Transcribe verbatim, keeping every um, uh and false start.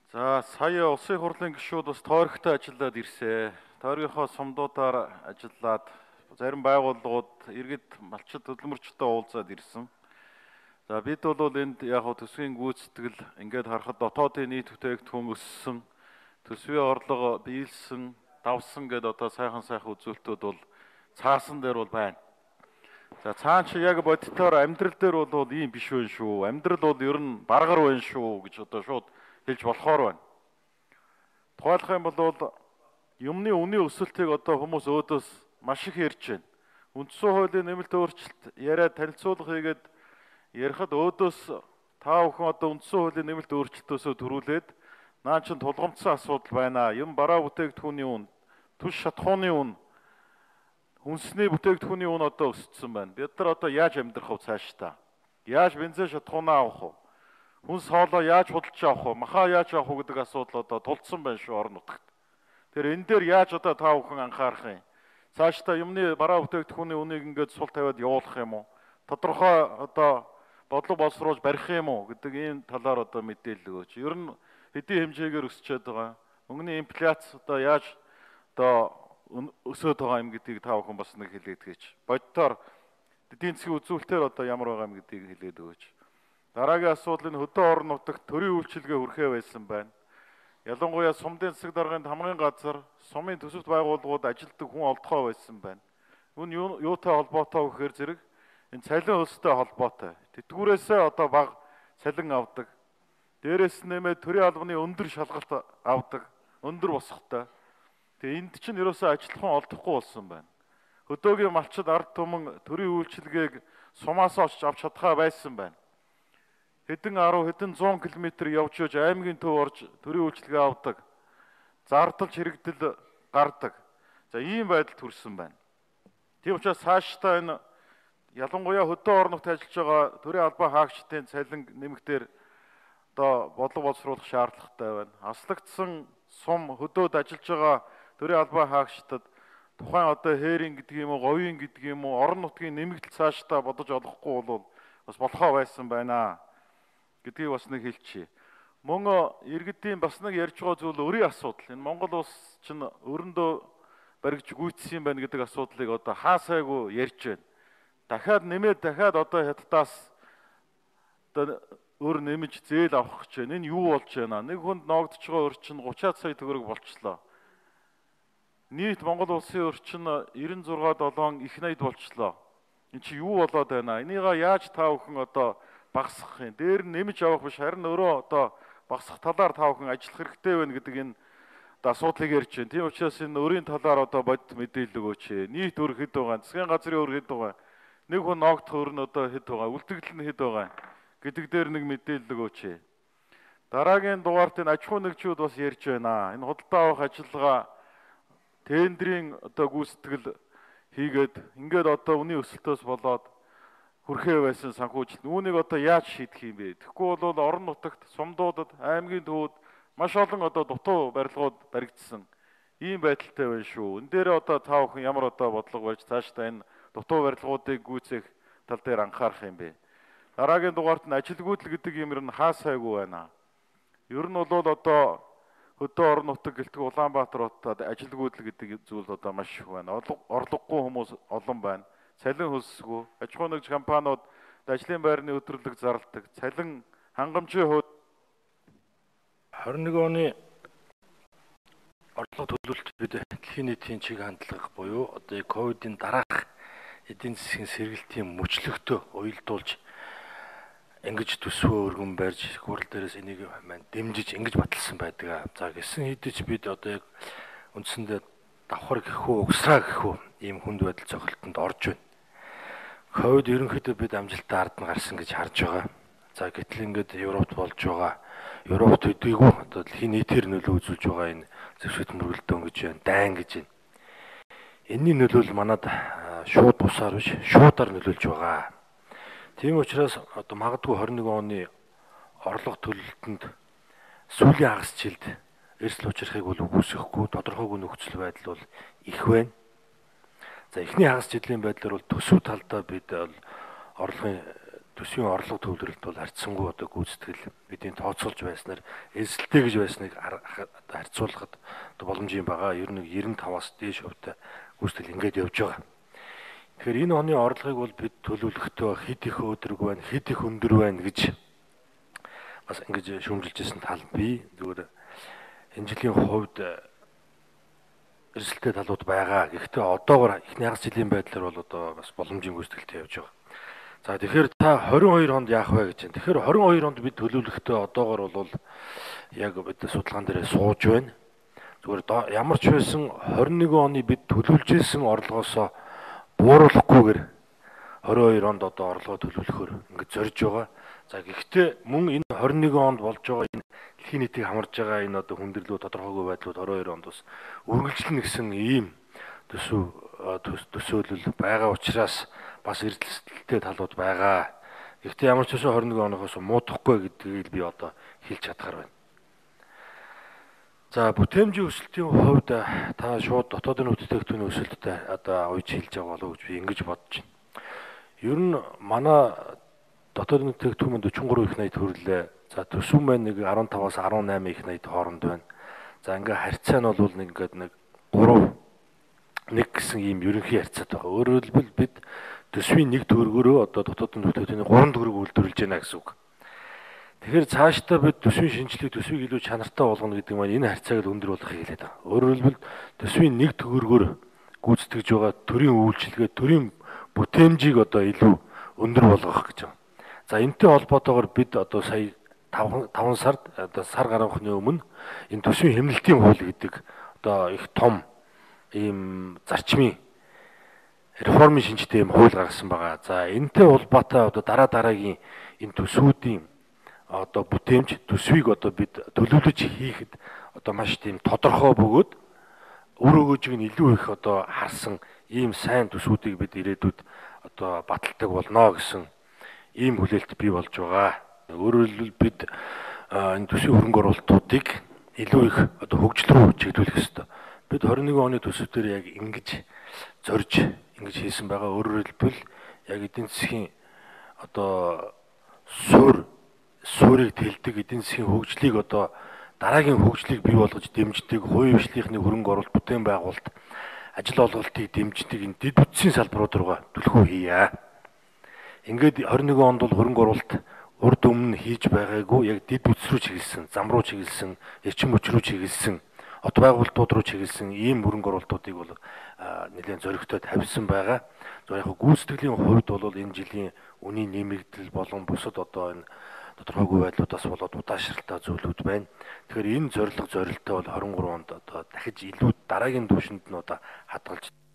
За сая улсын хурлын гишүүд бас тойрогтой ажиллаад ирсэн. Тойрогийнхоо сумдуудаар ажиллаад зарим байгууллагууд иргэд малчид хөдөлмөрчтэй уулзаад ирсэн. За бид бол энд яг төсвийн гүйцэтгэл ингээд харахад дотоодын нийт бүтээгдэхүүн өссөн, төсвийн орлого биелсэн, давсан гэдэг одоо сайхан сайхан үзүүлэлтүүд бол цаасан дээр бол байна. За цаан чи яг бодитоор амьдрал дээр бол ийм биш вэ шүү. Амьдрал бол ер нь баргар байна шүү гэж одоо шууд хэлж болохоор байна. Тухайлах юм бол юмны үнийн өсөлтийг одоо хүмүүс өөдөөс маш их ярьж байна. Үндсэн хуулийн нэмэлт өөрчлөлт яриад танилцуулга хийгээд ярихад өөдөөс та бүхэн одоо үндсэн хуулийн нэмэлт өөрчлөлтөөсөө төрүүлээд наа чин тулгамдсан асуудал байна. Юм бараа бүтээгдэхүүний үн, түш шатхууны үн, хүнсний бүтээгдэхүүний үн одоо өссөн байна. Бид нар одоо яаж амьдрах вэ цаашдаа? Яаж бензин шатхуунаа авах вэ? Хүнс хоолоо яаж худалдаж авах вэ? Махаа яаж авах вэ гэдэг асуудал одоо тулдсан байна шүү орон нутагт. Тэр энэ дээр яаж одоо та бүхэн анхаарах юм? Цаашдаа юмны бараа бүтээгдэхүүний үнийг ингээд сул тавиад явуулах юм уу? Тодорхой одоо бодлого боловсруулж барих юм уу гэдэг ийм талаар одоо мэдээлэл өгөөч. Ер нь хэдийн хэмжээгээр өсчээд байгаа. Мөнгөний инфляц одоо яаж одоо өсөд байгаа юм гэдгийг та бүхэн бас нэг хэлээд өгөөч. Боддоор эдийн засгийн үзүүлэлтээр одоо ямар байгаа юм гэдгийг хэлээд өгөөч. Дараагийн асуудал нь хөдөө орон нутагт төрийн үйлчилгээ хүрхээ байсан байна. Ялангуяа сумдын засаг даргын хамгын газар, сумын төсөвт байгууллагууд ажилтдаг хүн олдохоо байсан байна. Үүн юутай холбоотой вэ гэхээр зэрэг энэ цалин хөлстэй холбоотой. Тэтгэврээсээ одоо бага цалин авдаг. Дээрээс нь нэмээд төрийн албаны өндөр шалгалт авдаг, өндөр босготой. Тэгээ энд чинь ерөөсөө ажиллахан олдохгүй болсон байна. Хөдөөгийн малчид ард түмэн төрийн үйлчилгээг сумаас олж авч чадхаа байсан байна. Хэдэн арав хэдэн зуун километр явж явж аймгийн төв орж төрийн үйлчилгээ авдаг. Зардалж хэрэгдэл гардаг. За ийм байдал төрсэн байна. Тийм учраас цаашдаа энэ ялангуяа хөдөө орон нутгад ажиллаж байгаа төрийн албан хаагчдын цалин нэмэгдээр одоо бодлого боловсруулах шаардлагатай байна. Аслагдсан сум хөдөөд ажиллаж байгаа төрийн албан хаагчдад тухайн одоо хээрийн гэдэг юм уу, говийн гэдэг юм уу, орон нутгийн нэмэгдэл цаашдаа бодож олохгүй бол бас болохоо байсан байна гэдгийг бас нэг хэлчихье. Мөн иргэдийн бас нэг ярьж байгаа зүйл өрийн асуудал. Энэ Монгол улс чинь өрөндөө баригч гүйцсэн юм байна гэдэг асуудлыг одоо хаасайгүй ярьж байна. Дахиад нэмээд дахиад одоо хятадаас одоо өр нэмж зээл авах гэж байна. Энэ юу болж байна? Нэг хүнд ноогдож байгаа өрчин гучаад сая төгрөг болчлоо. Нийт Монгол улсын өрчин девяносто шесть долоо их найд болчлоо. Энэ чи юу болоод байна? Энийгээ яаж та бүхэн одоо багасгах юм? Дээр нь нэмж авах биш харин өөрөө одоо багасгах талаар та бүхэн ажиллах хэрэгтэй байна гэдэг энэ одоо асуудлыг ярьж байна. Тийм учраас энэ өрийн талаар одоо бодит мэдээлэл өгөөч. Нийт өр хэд байгаа? Засгийн газрын өр хэд байгаа? Нэг хүн ноогдох өр нь одоо хэд байгаа? Үлдэгдэл нь хэд байгаа? Гэдэг дээр нэг мэдээлэл өгөөч. Дараагийн дугаарт энэ аж ахуй нэгжүүд бас ярьж байна. Энэ худалдаа авах ажиллагаа тендерийн одоо гүйцэтгэл хийгээд ингээд одоо үнийн өсөлтөөс болоод хүрхээ байсан санхүүжилт. Үүнийг одоо яаж шийдэх юм бэ? Тэгэхгүй бол орон нутагт, сумдуудад, аймгийн төвүүд маш олон одоо дутуу барилгууд баригдсан. Ийм байдалтай байна шүү. Энэ дээр одоо та бүхэн ямар одоо бодлого барьж цаашдаа энэ дутуу барилгуудыг гүйцэх тал дээр анхаарах юм бэ? Дараагийн дугаарт нь ажилгүйдэл гэдэг юм ер нь хаа сайгүй байна. Ер нь бол одоо хөдөө орон нутаг гэлтэг Улаанбаатар хотод ажилгүйдэл гэдэг зүйл одоо маш их байна. Орлогогүй хүмүүс олон байна. Цалин хөлсгүй, аж ахуй нэгж компаниуд ажлын байрны өдрөлөг зарладаг. Цалин хангамжийн хувьд двадцать один оны орлого төлөвлөлтөд дэлхийн нийтийн чиг хандлага буюу одоо ковидын дараах эдийн засгийн сэргэлтийн мөчлөгтөө уялдуулж ингэж төсвөө өргөн барьж хурал дээрээс энийг маань дэмжиж ингэж баталсан байдаг. За гэсэн хэдий ч бид одоо яг үндсэндээ давхар гэхүү, угсраа гэхүү ийм хүнд байдал цогцолтонд орж байна. Ковид ерөнхийдөө бид амжилттай ард нь гарсан гэж харж байгаа. За гэтэл ингээд Европт болж байгаа. Европт өдийгүй одоо дэлхийн нийтээр нөлөө үзүүлж байгаа энэ зэвсэгт мөргөлдөөн гэж байна, дайн гэж байна. Энэний нөлөөлөл манад шууд бусаар биш, шуудаар нөлөөлж байгаа. Тийм учраас одоо магадгүй двадцать один оны орлого төлөлтөнд сүүлийн хагас жилд эрсдэл учрахыг бол үгүйсэхгүй тодорхойгүй нөхцөл байдал бол их байна. За эхний хагас жилийн байдлаар бол төсөв талдаа бид бол орлогын төсвийн орлого төвлөрөлт бол харьцангуй одоо гүйцэтгэл бидний тооцоолж байснаар элсэлтэй гэж байсныг харьцуулахад одоо боломжийн байгаа. Ер нь девяносто таваас дээш хувьтай гүйцэтгэл ингээд явж байгаа. Тэгэхээр энэ оны орлогыг бол бид төлөвлөхдөө хэд их өдрөг байна, хэд их өндөр байна гэж бас ингэж шүүмжилж ирсэн тал бий. Зүгээр энэ жилийн хувьд эрсдэлтэй талууд байгаа. Гэхдээ одоогоор эхний хагас жилийн байдлаар бол одоо бас боломжийн гүйцэтгэлтэй явж байгаа. За тэгэхээр та двадцать two хонд яах вэ гэж байна. Тэгэхээр двадцать two хонд бид төлөвлөхдөө одоогоор бол яг бид судалгаан дээр сууж байна. Зүгээр ямар ч байсан двадцать one оны бид төлөвлөж ирсэн орлогоосоо бууруулахгүйгээр двадцать two онд одоо орлогоо төлөвлөхөөр ингэж зорж байгаа. За гэхдээ мөн энэ двадцать one онд болж байгаа энэ дэлхийн нийтийг хамарж байгаа энэ одоо хүндрэлүүд тодорхойгүй байдлууд двадцать two онд бас үргэлжлэнэ гэсэн ийм төсөв төсөөлөл байгаа учраас бас эрсдэлтэй талууд байгаа. Гэхдээ ямар ч байсан двадцать one оноос муудахгүй гэдгийг би одоо хэлж чадхаар байна. За бүтээмжийн өсөлтийн хувьд та шууд дотоодын бүтээгдэхүүний өсөлттэй одоо уйж хэлж байгаа болов уу гэж би ингэж бодож байна. Ер нь манай дотоодын бүтээгдэхүүн forty three их найд төрлөө. За төсвөн маань нэг fifteen-аас eighteen их найд хооронд байна. За ингээ харьцаа нь бол нэг ингээд нэг three нэг гэсэн ийм ерөнхий харьцаатай байгаа. Өөрөөр хэлбэл бид төсвийн нэг төгрөгөөрөө одоо дотоодын бүтээгдэхүүний three төгрөг үйлдвэрлэж байна гэсэн үг. Тэгэхээр цаашдаа бид төсвийн шинжилгээг төсвийг илүү чанартай болгоно гэдэг маань энэ харьцааг л өндөр болгохыг хэлээд байгаа. Өөрөөр хэлбэл төсвийн нэг төгрөгөөр гүйцэтгэж байгаа төрийн үйлчилгээ, төрийн бүтээмжийг одоо илүү өндөр болгох гэж байна. За энэтэй холбоотойгоор бид одоо сая five сард одоо сар гаргахны өмнө энэ төсвийн хэмнэлтийн хууль гэдэг одоо их том ийм зарчмын реформын шинжтэй ийм хууль гаргасан байгаа. За энэтэй холбоотой одоо дараа дараагийн энэ төсвүүдийн одоо бүтээмж төсвийг одоо бид төлөвлөж хийхэд одоо маш тийм тодорхой бөгөөд үр өгөөжийг нь илүү их одоо харсан ийм сайн төсвүүдийг бид ирээдүйд одоо баталдаг болно гэсэн ийм хүлээлт бий болж байгаа. Өөрөөр хэлбэл бид энэ төсвийн хөрөнгө оруулалтуудыг илүү их одоо хөгжил рүү чиглүүлэх ёстой. Бид twenty one оны төсөв дээр яг ингэж зорж ингэж хийсэн байгаа. Өөрөөр хэлбэл яг эдийн засгийн одоо суурь суурийг тэлдэг эдийн засгийн хөгжлийг одоо дараагийн хөгжлийг бий болгож дэмждэг хувийн хвшлийнхны хөрөнгө оруулалт бүтээн байгуулалт ажил олголтыг дэмждэг энэ дэд бүтцийн салбарууд руугаа түлхүү хийя. Ингээд twenty one онд бол хөрөнгө оруулалт урд өмнө хийж байгаагүй яг дэд бүтц рүү чиглэсэн, зам руу чиглэсэн, эрчим хүч рүү чиглэсэн, от байгуулалтууд руу чиглэсэн ийм хөрөнгө оруулалтуудыг бол нэлээд зоригтой тавьсан байгаа. За яг гүйцэтгэлийн хувьд бол энэ жилийн үнийн нэмэгдэл болон бусад одоо энэ тодорхойгүй байдлуудаас болоод удаашралтай зүйлүүд байна. Тэгэхээр энэ зорилго зорилттой бол twenty three онд одоо дахиж илүү дараагийн түвшинд нь одоо хадгалж